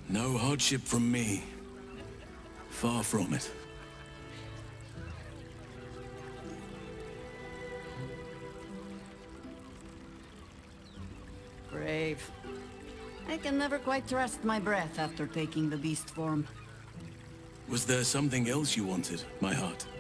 No hardship from me. Far from it. Brave. I can never quite trust my breath after taking the beast form. Was there something else you wanted, my heart?